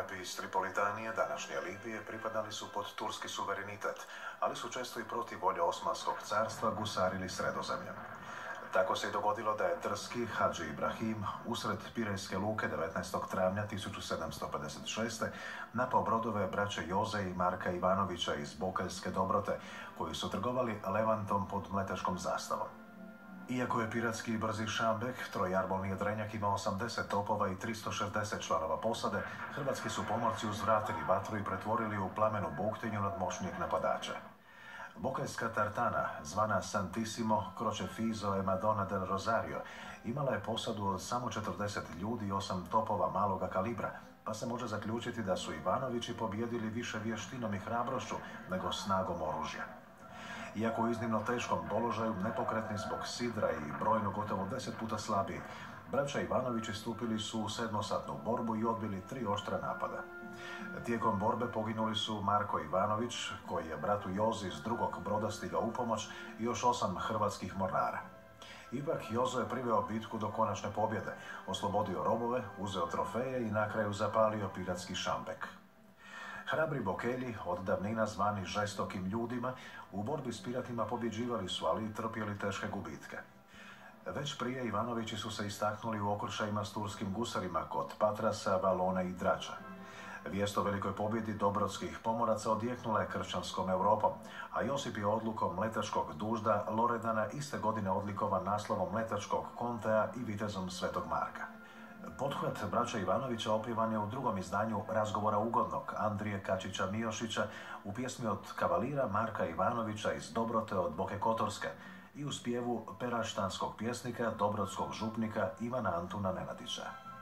Arapi iz Tripolitanije, današnje Libije, pripadali su pod turski suverenitet, ali su često i protiv volje Osmanskog carstva gusarili Sredozemljem. Tako se i dogodilo da je drski Hadži Ibrahim usred Pirejske luke 19. travnja 1756. napao brodove braće Joze i Marka Ivanovića iz Bokeljske Dobrote, koji su trgovali Levantom pod mletačkom zastavom. Iako je piratski brzi Šambek, trojarbolni jedrenjak, imao 80 topova i 360 članova posade, hrvatski su pomorci uzvratili vatru i pretvorili u plamenu buktinju nadmoćnijeg napadača. Bokeljska tartana, zvana Santissimo Crocefisso e Madonna del Rosario, imala je posadu od samo 40 ljudi i 8 topova maloga kalibra, pa se može zaključiti da su Ivanovići pobijedili više vještinom i hrabrošću nego snagom oružja. Iako u iznimno teškom položaju, nepokretni zbog sidra i brojno gotovo 10 puta slabiji, braća Ivanovići stupili su u 7-satnu borbu i odbili 3 oštra napada. Tijekom borbe poginuli su Marko Ivanović, koji je bratu Jozi s drugog broda stigao u pomoć, i još 8 hrvatskih mornara. Ipak Jozo je priveo bitku do konačne pobjede, oslobodio robove, uzeo trofeje i na kraju zapalio piratski Šambek. Hrabri Bokelji, od davnina zvani žestokim ljudima, u borbi s piratima pobjeđivali su, ali i trpjeli teške gubitke. Već prije Ivanovići su se istaknuli u okršajima s turskim gusarima kod Patrasa, Valona i Drača. Vijest o velikoj pobjedi dobrodskih pomoraca odjeknula je kršćanskom Europom, a Josip je odlukom mletačkog dužda Loredana iste godine odlikovan naslovom mletačkog kontea i vitezom Svetog Marka. Pothvat braća Ivanovića opivan je u drugom izdanju Razgovora ugodnog Andrije Kačića-Miošića u pjesmi od kavalira Marka Ivanovića iz Dobrote od Boke Kotorske i u spjevu peraštanskog pjesnika, dobrodskog župnika Ivana Antuna Nenadića.